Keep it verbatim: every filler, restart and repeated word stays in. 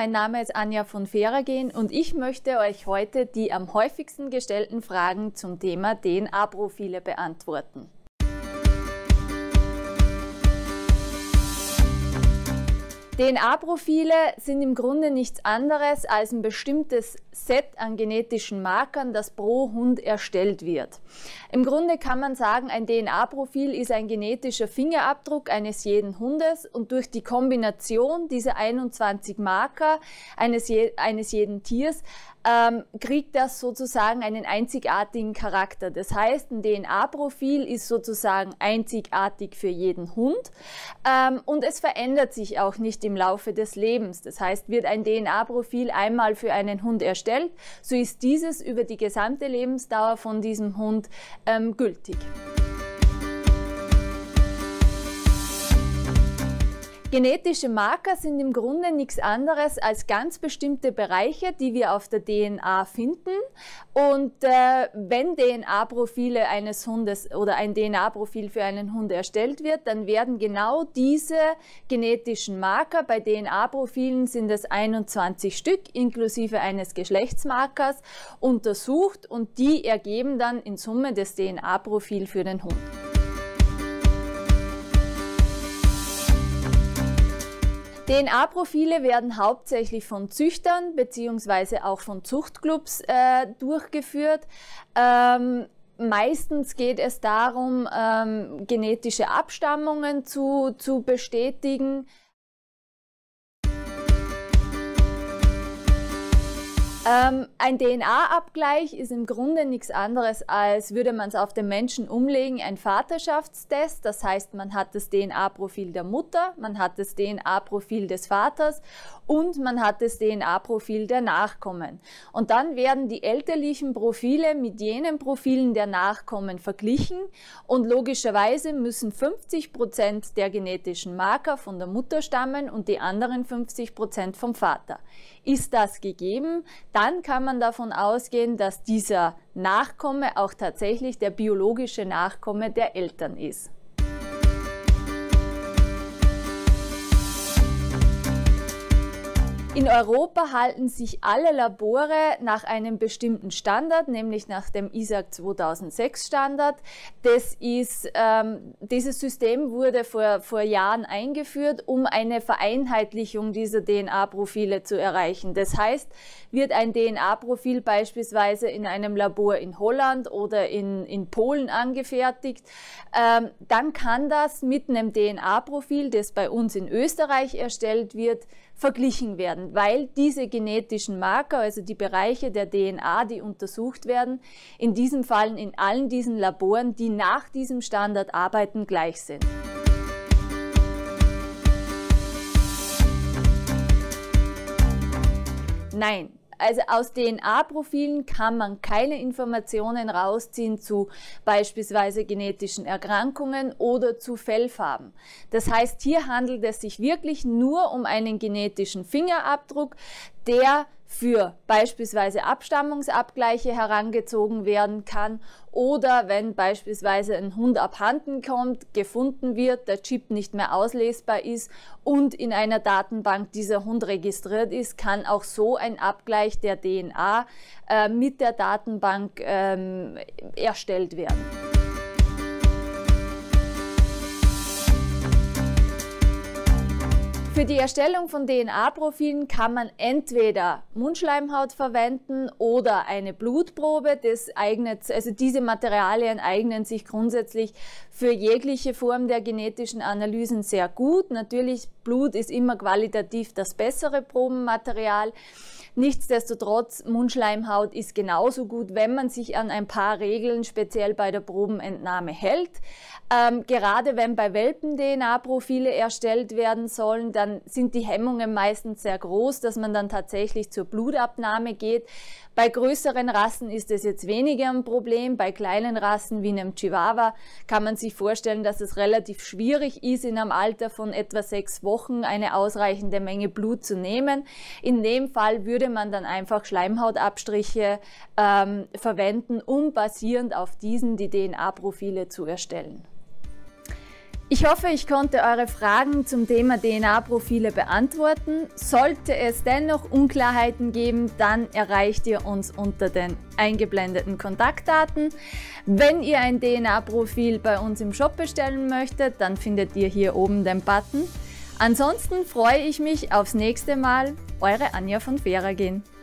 mein Name ist Anja von Feragen und ich möchte euch heute die am häufigsten gestellten Fragen zum Thema D N A-Profile beantworten. D N A-Profile sind im Grunde nichts anderes als ein bestimmtes Set an genetischen Markern, das pro Hund erstellt wird. Im Grunde kann man sagen, ein D N A-Profil ist ein genetischer Fingerabdruck eines jeden Hundes und durch die Kombination dieser einundzwanzig Marker eines, je, eines jeden Tiers ähm, kriegt das sozusagen einen einzigartigen Charakter. Das heißt, ein D N A-Profil ist sozusagen einzigartig für jeden Hund ähm, und es verändert sich auch nicht im Laufe des Lebens. Das heißt, wird ein D N A-Profil einmal für einen Hund erstellt, so ist dieses über die gesamte Lebensdauer von diesem Hund ähm, gültig. Genetische Marker sind im Grunde nichts anderes als ganz bestimmte Bereiche, die wir auf der D N A finden. Und äh, wenn D N A-Profile eines Hundes oder ein D N A-Profil für einen Hund erstellt wird, dann werden genau diese genetischen Marker, bei D N A-Profilen sind es einundzwanzig Stück, inklusive eines Geschlechtsmarkers, untersucht und die ergeben dann in Summe das D N A-Profil für den Hund. D N A-Profile werden hauptsächlich von Züchtern bzw. auch von Zuchtclubs äh, durchgeführt. Ähm, meistens geht es darum, ähm, genetische Abstammungen zu, zu bestätigen. Ähm, ein D N A-Abgleich ist im Grunde nichts anderes, als würde man es auf den Menschen umlegen, ein Vaterschaftstest. Das heißt, man hat das D N A-Profil der Mutter, man hat das D N A-Profil des Vaters und man hat das D N A-Profil der Nachkommen. Und dann werden die elterlichen Profile mit jenen Profilen der Nachkommen verglichen und logischerweise müssen fünfzig Prozent der genetischen Marker von der Mutter stammen und die anderen fünfzig Prozent vom Vater. Ist das gegeben, dann kann man davon ausgehen, dass dieser Nachkomme auch tatsächlich der biologische Nachkomme der Eltern ist. In Europa halten sich alle Labore nach einem bestimmten Standard, nämlich nach dem I S A C zweitausendsechs Standard. Das ist, ähm, dieses System wurde vor, vor Jahren eingeführt, um eine Vereinheitlichung dieser D N A-Profile zu erreichen. Das heißt, wird ein D N A-Profil beispielsweise in einem Labor in Holland oder in, in Polen angefertigt, ähm, dann kann das mit einem D N A-Profil, das bei uns in Österreich erstellt wird, verglichen werden, weil diese genetischen Marker, also die Bereiche der D N A, die untersucht werden, in diesem Fall in allen diesen Laboren, die nach diesem Standard arbeiten, gleich sind. Nein. Also aus D N A-Profilen kann man keine Informationen rausziehen zu beispielsweise genetischen Erkrankungen oder zu Fellfarben. Das heißt, hier handelt es sich wirklich nur um einen genetischen Fingerabdruck, der für beispielsweise Abstammungsabgleiche herangezogen werden kann oder wenn beispielsweise ein Hund abhanden kommt, gefunden wird, der Chip nicht mehr auslesbar ist und in einer Datenbank dieser Hund registriert ist, kann auch so ein Abgleich der D N A äh, mit der Datenbank ähm, erstellt werden. Für die Erstellung von D N A-Profilen kann man entweder Mundschleimhaut verwenden oder eine Blutprobe. Das eignet, also diese Materialien eignen sich grundsätzlich für jegliche Form der genetischen Analysen sehr gut. Natürlich, Blut ist immer qualitativ das bessere Probenmaterial. Nichtsdestotrotz, Mundschleimhaut ist genauso gut, wenn man sich an ein paar Regeln speziell bei der Probenentnahme hält. Ähm, gerade wenn bei Welpen D N A-Profile erstellt werden sollen, dann sind die Hemmungen meistens sehr groß, dass man dann tatsächlich zur Blutabnahme geht. Bei größeren Rassen ist es jetzt weniger ein Problem. Bei kleinen Rassen wie einem Chihuahua kann man sich vorstellen, dass es relativ schwierig ist, in einem Alter von etwa sechs Wochen eine ausreichende Menge Blut zu nehmen. In dem Fall würde man dann einfach Schleimhautabstriche ähm, verwenden, um basierend auf diesen die D N A-Profile zu erstellen. Ich hoffe, ich konnte eure Fragen zum Thema D N A-Profile beantworten. Sollte es dennoch Unklarheiten geben, dann erreicht ihr uns unter den eingeblendeten Kontaktdaten. Wenn ihr ein D N A-Profil bei uns im Shop bestellen möchtet, dann findet ihr hier oben den Button. Ansonsten freue ich mich aufs nächste Mal. Eure Anja von Feragen.